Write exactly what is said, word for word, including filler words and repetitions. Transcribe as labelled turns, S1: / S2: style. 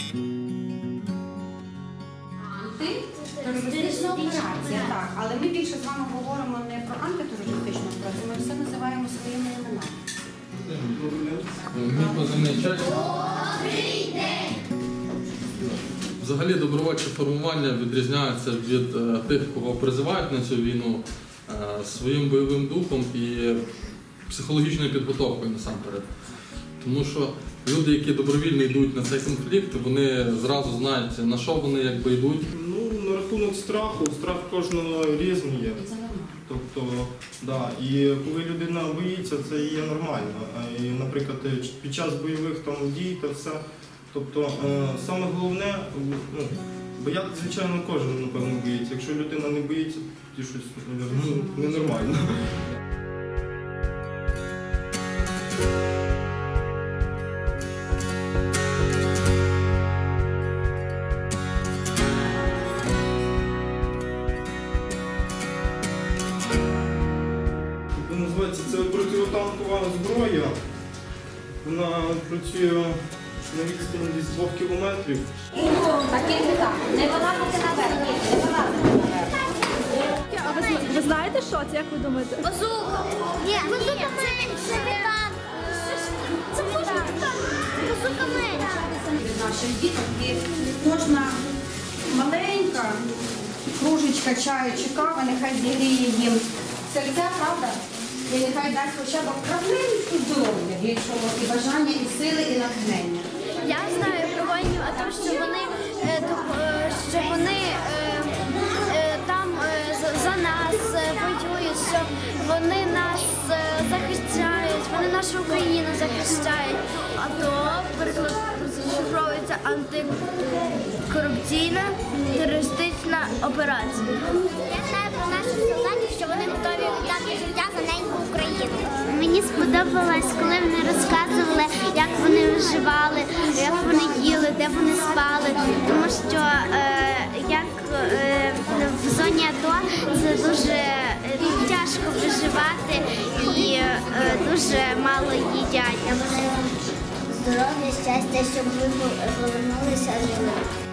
S1: Антитерористична операція, так. Але ми більше з вами говоримо не про антитерористичну операцію, ми все називаємо своїми іменами.
S2: Мій позивний час. Взагалі добровольче формування відрізняється від е, тих, кого призивають на цю війну, е, своїм бойовим духом і психологічною підготовкою насамперед. Тому що люди, які добровільно йдуть на цей конфлікт, вони зразу знають, на що вони якби йдуть.
S3: Ну, на рахунок страху, страх кожного різний є. Тобто, да, і коли людина боїться, це є нормально. І, наприклад, під час бойових там дій та все. Тобто, е, саме головне, ну, боятися, звичайно, кожен, напевно, боїться. Якщо людина не боїться, то щось ну, ненормально. Називається це протитанкова зброя. Вона працює на відстані десь двох кілометрів.
S1: Таких не так. Не вилазити наверх. Не вилазити наверх.
S4: А ви, ви знаєте, що це? Як ви думаєте?
S5: Базука. Ні, базука менше. Це може так. Базука менше.
S1: Від наших діток і кожна маленька кружечка чаю чи кави, нехай зігріє їм серця, правда? І нехай дасть хоча б краплинку здоров'я, більшого і бажання, і сили, і натхнення.
S5: Я знаю про воїнів, а то, що вони, е, е, що вони е, е, там е, за, за нас е, воюють, що вони нас е, захищають, вони нашу Україну захищають. А то розшифровується антикорупційна терористична операція.
S6: Я знаю про наших солдатів, що вони готові віддати життя за неньку Україну.
S7: Мені сподобалось, коли вони розказували, як вони виживали, як вони їли, де вони спали. Тому що е, як е, в зоні АТО це дуже е, тяжко виживати і е, дуже мало їдять.
S6: Здоров'я, щастя, щоб ви повернулися живими.